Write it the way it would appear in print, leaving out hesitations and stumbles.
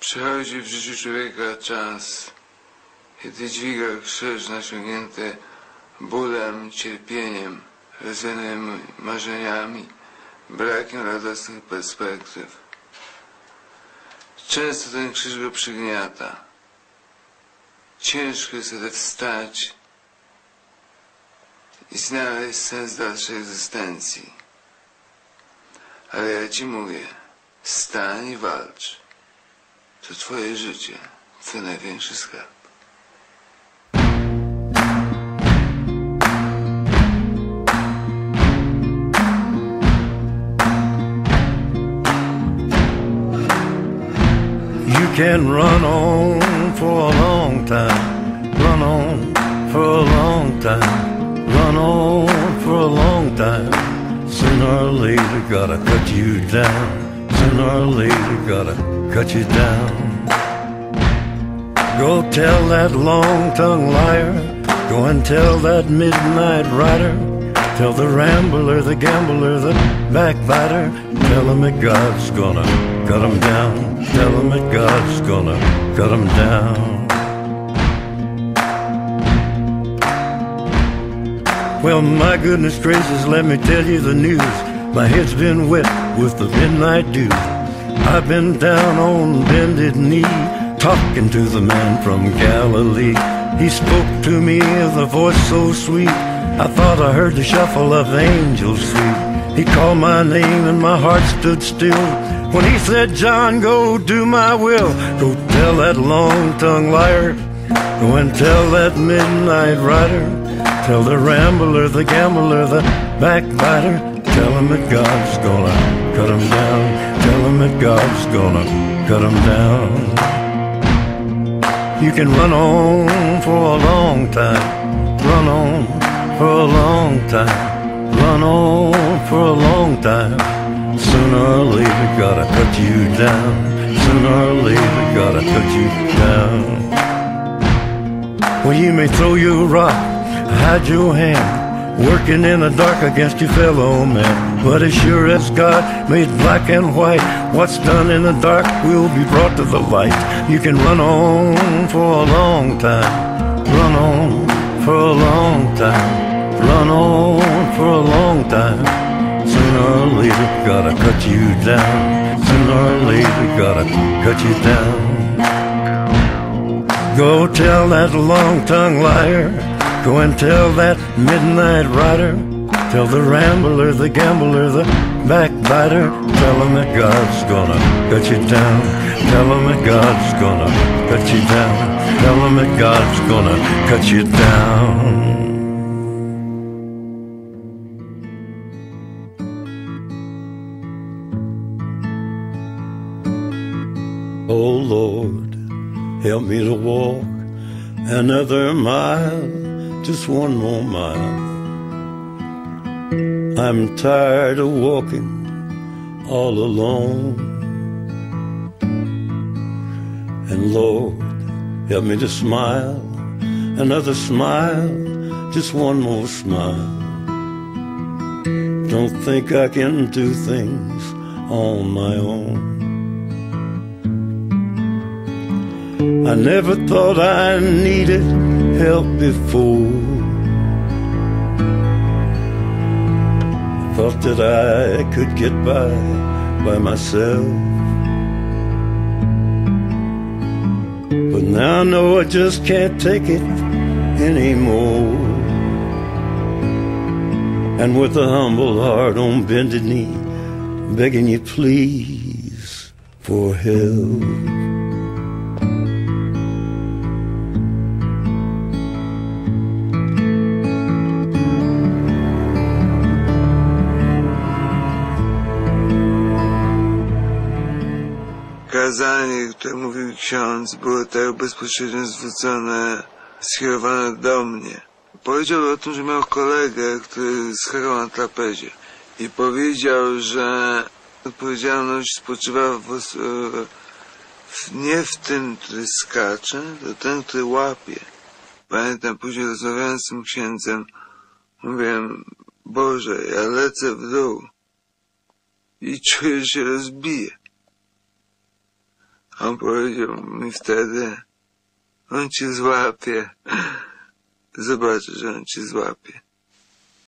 Przychodzi w życiu człowieka czas, kiedy dźwiga krzyż nasiągnięty bólem, cierpieniem, rozwianymi marzeniami, brakiem radosnych perspektyw. Często ten krzyż go przygniata. Ciężko jest wtedy wstać i znaleźć sens dalszej egzystencji. Ale ja ci mówię, wstań i walcz. To twoje życie, twój największy skarb. You can run on for a long time, run on for a long time, run on for a long time. Sooner or later gotta cut you down. Sooner or later gotta cut you down. Go tell that long-tongued liar, go and tell that midnight rider, tell the rambler, the gambler, the backbiter, tell him that God's gonna cut him down. Tell him that God's gonna cut him down. Well, my goodness gracious, let me tell you the news. My head's been wet with the midnight dew. I've been down on bended knee, talking to the man from Galilee. He spoke to me with a voice so sweet, I thought I heard the shuffle of angels sweet. He called my name and my heart stood still when he said, John, go do my will. Go tell that long-tongued liar, go and tell that midnight rider, tell the rambler, the gambler, the backbiter, tell him that God's gonna cut him down. Tell him that God's gonna cut him down. You can run on for a long time, run on for a long time, run on for a long time. Sooner or later gotta cut you down. Sooner or later gotta cut you down. Well, you may throw your rock, hide your hand, working in the dark against your fellow man. But as sure as God made black and white, what's done in the dark will be brought to the light. You can run on for a long time, run on for a long time, run on for a long time. Sooner or later gotta cut you down. Sooner or later gotta cut you down. Go tell that long-tongued liar, go and tell that midnight rider, tell the rambler, the gambler, the backbiter, tell him that God's gonna cut you down. Tell him that God's gonna cut you down. Tell him that God's gonna cut you down. Oh Lord, help me to walk another mile, just one more mile. I'm tired of walking all alone. And Lord, help me to smile, another smile, just one more smile. Don't think I can do things on my own. I never thought I needed help before. Thought that I could get by myself. But now I know I just can't take it anymore. And with a humble heart on bended knee, begging you please for help. Kazanie, które mówił ksiądz, było tak bezpośrednio zwrócone, skierowane do mnie. Powiedział o tym, że miał kolegę, który skakał na trapezie i powiedział, że odpowiedzialność spoczywa nie w tym, który skacze, to ten, który łapie. Pamiętam, później rozmawiałem z tym księdzem, mówiłem, Boże, ja lecę w dół i czuję, że się rozbiję. On powiedział mi wtedy, on cię złapie. Zobaczysz, że on cię złapie.